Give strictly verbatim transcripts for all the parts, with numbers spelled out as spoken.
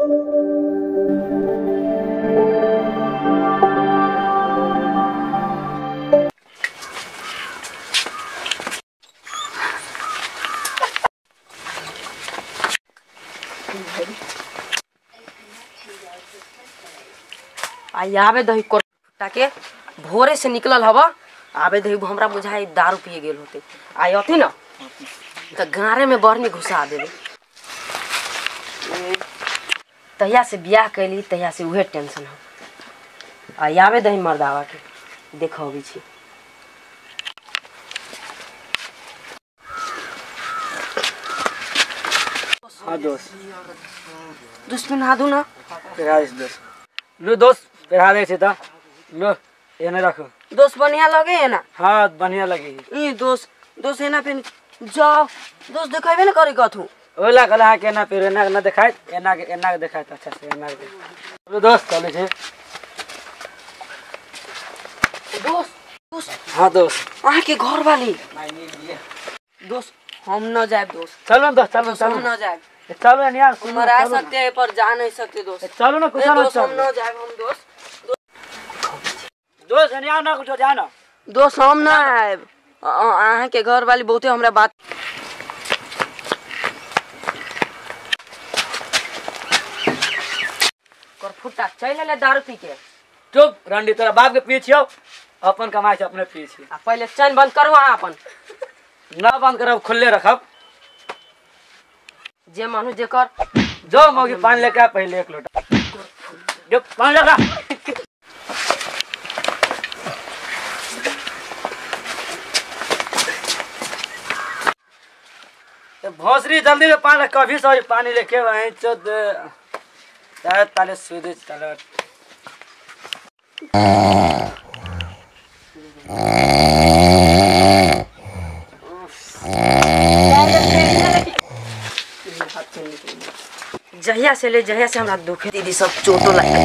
आई आवे दही कोटा के भोरे से निकलल हवा आवे दही हमरा बुझाई दारू पिए गेल होते आई अथी ना तो गारे में बरनी घुसा देवे तहिया से बियाह कैली तहिया से उहे टेंशन हो आई आवे दही मर्दावा के देखो भी छी हां दोस्त दोस्त में नहा दू ना पेराइस दोस्त लो दोस्त पेरा दे छै त लो एने रखो दोस्त बढ़िया लगे है ना हां बढ़िया लगे ई दोस्त दोस्त है ना फिर जाओ दोस्त देखेबे ना करे कथू ओला कला के ना फिर एना ना देखाय एना के एना के देखाय अच्छा से एना के लो दोस्त चले छै दोस्त दोस्त हां दोस्त वहां के घर वाली दोस्त हम न जाए दोस्त चलो दोस्त चलो चलो हम न जाए चलो यार हम रह सकते हैं पर जा नहीं सकते दोस्त चलो ना कुछ ना दोस्त हम न जाए हम दोस्त दोस्त यार ना कुछ जाना दोस्त हम ना आए अहाँ के घर वाली बहुते हमरा बात कर फुटा चल ले दारू पी के चुप रंडी तोरा बाप के पीछे अपन कमाई से अपने पीछे आ पहले चैन बंद करो वहां अपन ना बंद करब खुले रखब जे मानु जेकर जो मौगी पानी लेके आ पहले एक लोटा जो पानी लगा भोसरी जल्दी से पानी कभी सॉरी पानी लेके वहीं चोद यार ताले सूदे चला जहिया से ले जहिया से हमरा दुखे दीदी सब चोटो लगे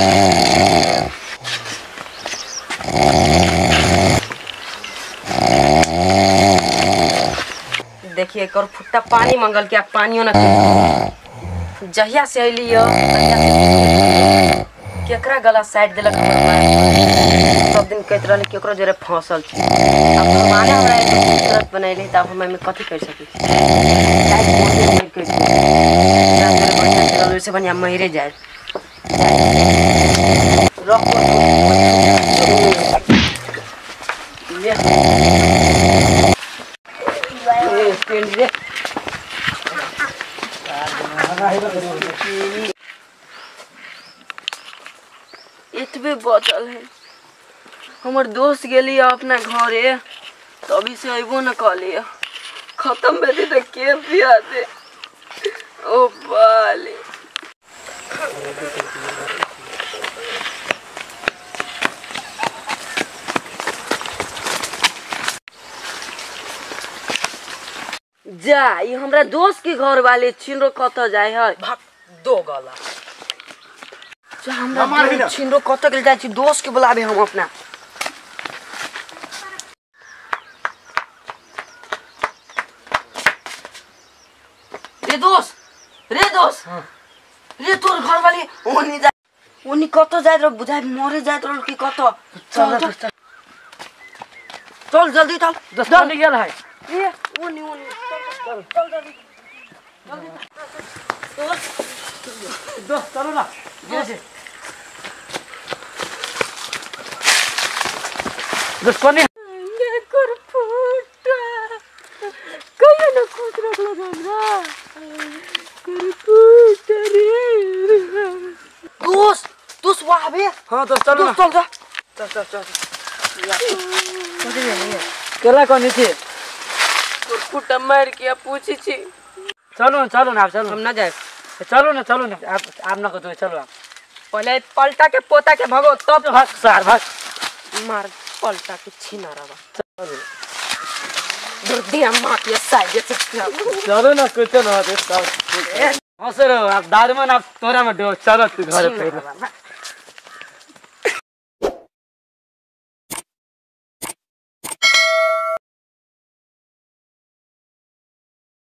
देखिए कर फुट्टा पानी मंगल के पानियो न के जहिया से अइली यो तहिया से केकरा गला साइड देलक सब दिन कहत रहले केकरो जरे फंसल छी अब माने हमरा एक तुरंत बनैले त अब हम में कथि कर सकी चाहे कोई से बढ़िया मरे जाए इतबे बचल है हमर दोस्त गेली अपना घरे तभी से अबो न कलिए खत्म भेजे तो के पिया दे ओ बाले जा ये हमरा दोस्त के घर वाले छिनरो कत जाए है भाग दो गला जा हमरा छिनरो कत गेल जाय छी दोस्त के बुलाबे हम अपना रे दोस्त रे दोस्त रे तोर घर वाली ओनी जा ओनी कत जाय रे बुझाय मरे जाय रे की कत चल चल चल जल्दी चल दोस्त नहीं गेल है ए ओनी ओनी चल चल जल्दी जल्दी दोस्त दोस्त चलो ना जैसे दोस्त कोनी ये कर फुटा कहियो न खुश रखलो हमरा कर फुटा रे दोस्त दोस्त वहां बे हां दोस्त चलो ना चल जा चल चल चल केला कोनी थी कर फुटा मार के पूछी छी चलो चलो ना चलो हम ना जाए चलो ना चलो ना आप आप ना को तो चलो आप पहले पलटा के पोता के भगो तब भाग सार भाग मार पलटा के छीना रहा चलो दुर्दिया मां के साइड से चलो ना कुछ ना दे सब हंस रहो आप दारू में आप तोरा में दो चलो तू घर पे